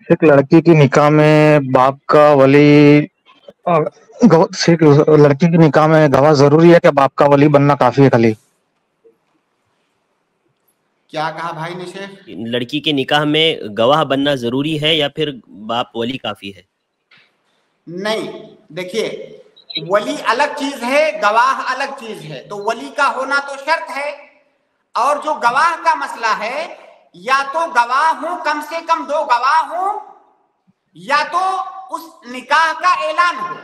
एक लड़की की निकाह में बाप का वली एक लड़की की निकाह में गवाह जरूरी है क्या बाप का वली बनना काफी है खाली? क्या कहा भाई ने शेख? लड़की के निकाह में गवाह बनना जरूरी है या फिर बाप वली काफी है? नहीं, देखिए, वली अलग चीज है, गवाह अलग चीज है। तो वली का होना तो शर्त है, और जो गवाह का मसला है, या तो गवाह हो, कम से कम 2 गवाह हो, या तो उस निकाह का ऐलान हो।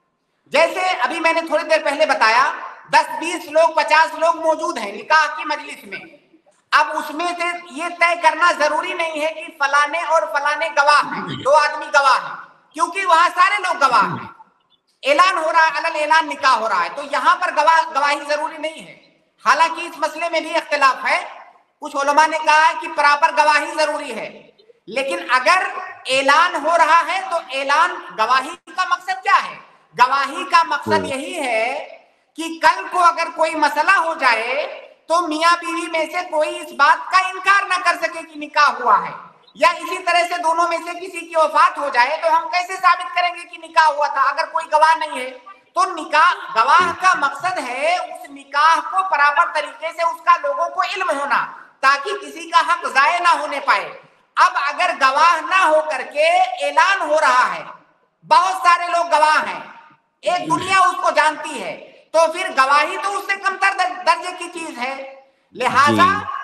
जैसे अभी मैंने थोड़ी देर पहले बताया, 10-20 लोग 50 लोग मौजूद हैं निकाह की मजलिस में। अब उसमें से ये तय करना जरूरी नहीं है कि फलाने और फलाने गवाह हैं, 2 आदमी गवाह हैं, क्योंकि वहां सारे लोग गवाह हैं। ऐलान हो रहा है, अलल ऐलान निकाह हो रहा है, तो यहां पर गवाही जरूरी नहीं है। हालांकि इस मसले में भी इख्तिलाफ है। कुछ उलमा ने कहा है कि प्रॉपर गवाही जरूरी है, लेकिन अगर ऐलान हो रहा है तो ऐलान, गवाही का मकसद क्या है? गवाही का मकसद यही है कि कल को अगर कोई मसला हो जाए तो मियां बीवी में से कोई इस बात का इनकार ना कर सके कि निकाह हुआ है। या इसी तरह से दोनों में से किसी की वफात हो जाए तो हम कैसे साबित करेंगे कि निकाह हुआ था अगर कोई गवाह नहीं है? तो निकाह, गवाह का मकसद है उस निकाह को बराबर तरीके से उसका लोगों को इल्म होना, ताकि किसी का हक जाये ना होने पाए। अब अगर गवाह ना हो करके ऐलान हो रहा है, बहुत सारे लोग गवाह हैं, एक दुनिया उसको जानती है, तो फिर गवाही तो उससे कमतर दर्जे की चीज है। लिहाजा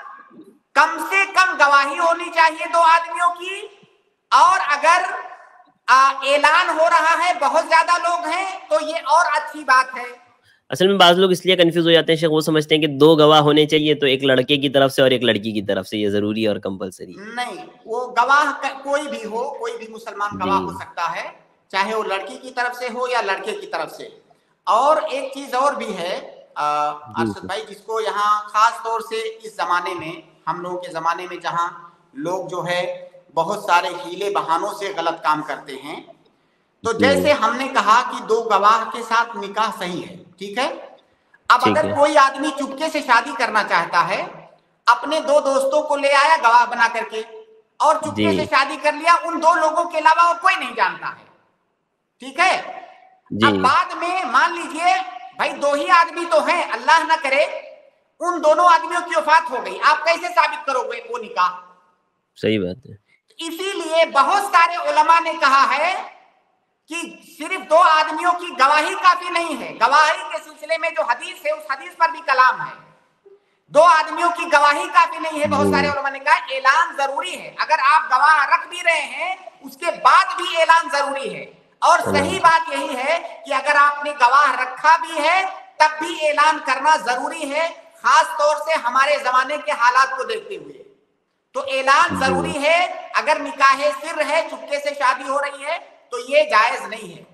कम से कम गवाही होनी चाहिए 2 आदमियों की। और अगर ऐलान हो रहा है, बहुत ज्यादा लोग हैं, तो ये और अच्छी बात है। असल में बाज़ लोग इसलिए कंफ्यूज हो जाते हैं शेख, वो समझते हैं कि 2 गवाह होने चाहिए, तो एक लड़के की तरफ से और एक लड़की की तरफ से, ये जरूरी और कंपलसरी। नहीं, वो गवाह कोई भी हो, कोई भी मुसलमान गवाह हो सकता है, चाहे वो लड़की की तरफ से हो या लड़के की तरफ से। और एक चीज और भी है अरशद भाई, जिसको यहाँ खास तौर से इस जमाने में, हम लोगों के जमाने में, जहाँ लोग जो है बहुत सारे हीले बहानों से गलत काम करते हैं, तो जैसे हमने कहा कि 2 गवाह के साथ निकाह सही है, ठीक है। अब अगर कोई आदमी चुपके से शादी करना चाहता है, अपने 2 दोस्तों को ले आया गवाह बना करके, और चुपके से शादी कर लिया, उन 2 लोगों के अलावा और कोई नहीं जानता है, ठीक है। अब बाद में मान लीजिए भाई 2 ही आदमी तो हैं, अल्लाह ना करे उन दोनों आदमियों की वफात हो गई, आप कैसे साबित करोगे वो निकाह? सही बात है। इसीलिए बहुत सारे उलमा ने कहा है कि सिर्फ 2 आदमियों की गवाही काफी नहीं है। गवाही के सिलसिले में जो हदीस है, उस हदीस पर भी कलाम है। 2 आदमियों की गवाही काफी नहीं है। बहुत सारे उलमा ने कहा ऐलान जरूरी है। अगर आप गवाह रख भी रहे हैं, उसके बाद भी ऐलान जरूरी है। और सही बात यही है कि अगर आपने गवाह रखा भी है, तब भी ऐलान करना जरूरी है, खास तौर से हमारे जमाने के हालात को देखते हुए। तो ऐलान जरूरी है। अगर निकाह सिर है, चुपके से शादी हो रही है, तो ये जायज नहीं है।